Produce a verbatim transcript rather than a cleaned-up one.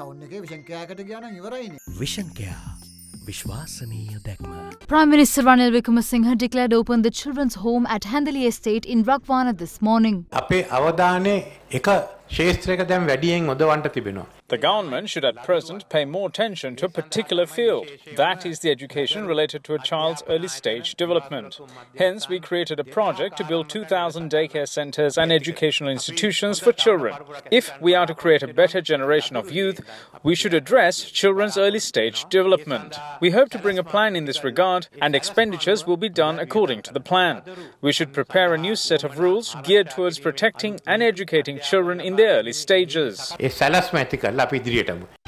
Vision Care. Vishwasaniya Dakma. Prime Minister Ranil Wickremesinghe declared open the children's home at Handali Estate in Rakwana this morning. අපේ අවධානය එක ක්ෂේත්‍රයක දැන් වැඩියෙන් යොදවන්න තිබෙනවා. The government should at present pay more attention to a particular field. That is the education related to a child's early stage development. Hence, we created a project to build two thousand daycare centres and educational institutions for children. If we are to create a better generation of youth, we should address children's early stage development. We hope to bring a plan in this regard, and expenditures will be done according to the plan. We should prepare a new set of rules geared towards protecting and educating children in their early stages.